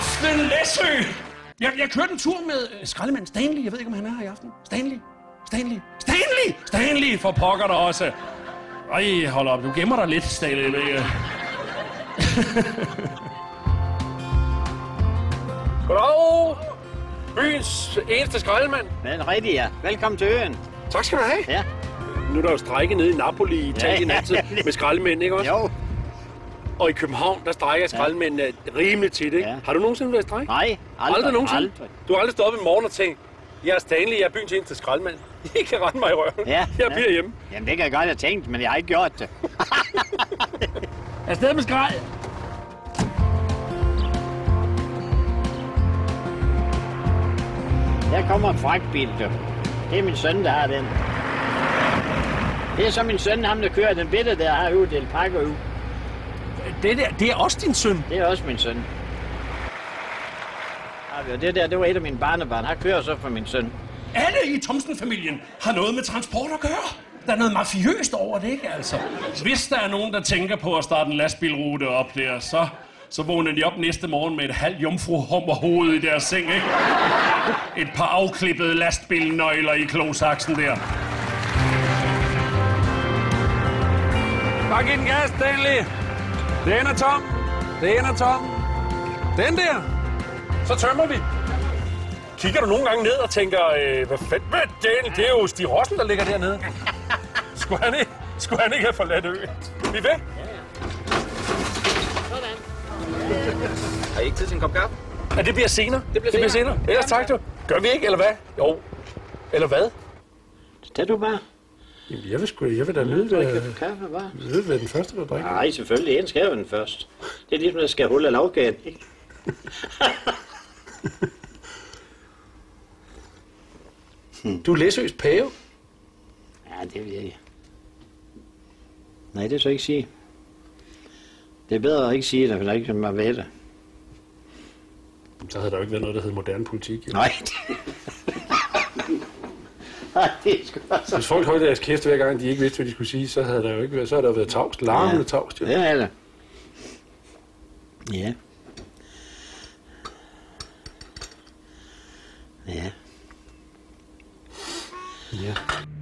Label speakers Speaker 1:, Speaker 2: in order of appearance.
Speaker 1: aften, Læsø! Jeg kørte en tur med skraldemand Stanley. Jeg ved ikke, om han er her i aften. Stanley for pokker der også. Ej, hold op. Du gemmer dig lidt, Stanley.
Speaker 2: Goddag! Byens eneste skraldemand.
Speaker 3: Men rigtigt, ja. Velkommen til øen.
Speaker 2: Tak skal du have.
Speaker 3: Ja.
Speaker 2: Nu er der jo strejke nede i Napoli i Italien altid med skraldemænd, ikke også?
Speaker 3: Jo.
Speaker 2: Og i København, der strejker skraldemændene rimelig tit, ikke?
Speaker 3: Ja.
Speaker 2: Har du nogensinde været i strejke?
Speaker 3: Nej,
Speaker 2: Aldrig nogensinde?
Speaker 3: Aldrig.
Speaker 2: Du har aldrig stået op i morgen og tænkt, jeg er Stanley, jeg er byens eneste skraldemand. I kan rende mig i røven.
Speaker 3: Ja.
Speaker 2: Jeg bliver hjemme.
Speaker 3: Jamen, det kan jeg godt have tænkt, men jeg har ikke gjort det.
Speaker 1: Afsted med skrald!
Speaker 3: Der kommer en fragtbil, du. Det er min søn, der har den. Det er så min søn, ham der kører den bitte, der har uddelt pakker ud.
Speaker 2: Det er også din søn.
Speaker 3: Det er også min søn. Det var et af mine barnebarn. Han kører så for min søn.
Speaker 1: Alle i Thomsen-familien har noget med transport at gøre. Der er noget mafiøst over det, ikke altså? Hvis der er nogen, der tænker på at starte en lastbilrute op der, så vågner de op næste morgen med et halvt jomfruhummerhoved i deres seng, ikke? Et par afklippede lastbilnøgler i klosaksen der.
Speaker 2: Bare giv den gas, Stanley. Den er tom. Den der. Så tømmer vi. Kigger du nogle gange ned og tænker, hvad fanden med den? Det er jo Stig Rossen, der ligger dernede. Skulle han ikke have forladt øen? Vi er væk.
Speaker 4: Har I ikke tid til en kop kaffe?
Speaker 2: Ja, det bliver senere. Det bliver senere. Ellers tak du. Gør vi ikke, eller hvad? Jo. Eller hvad?
Speaker 3: Det du bare.
Speaker 2: Jamen, jeg vil da nyde
Speaker 3: Kaffe, bare.
Speaker 2: ved den første, der drikker.
Speaker 3: Nej, selvfølgelig. En skal jo den først. Det er ligesom, der skal holde lavgaden, ikke?
Speaker 2: Du er Læsøs pave.
Speaker 3: Ja, det vil jeg ikke. Nej, det så ikke sige. Det er bedre at ikke sige det, for der er ikke så meget ved det.
Speaker 2: Så havde der jo ikke været noget, der hed moderne politik. Jo.
Speaker 3: Nej. Nej, det er sgu altså.
Speaker 2: Hvis folk holdt deres kæft hver gang, de ikke vidste, hvad de skulle sige, så havde der jo ikke været, så havde der været tavst. Larmende tavst. Jo.
Speaker 3: Det er det. Ja. Ja.
Speaker 2: Ja.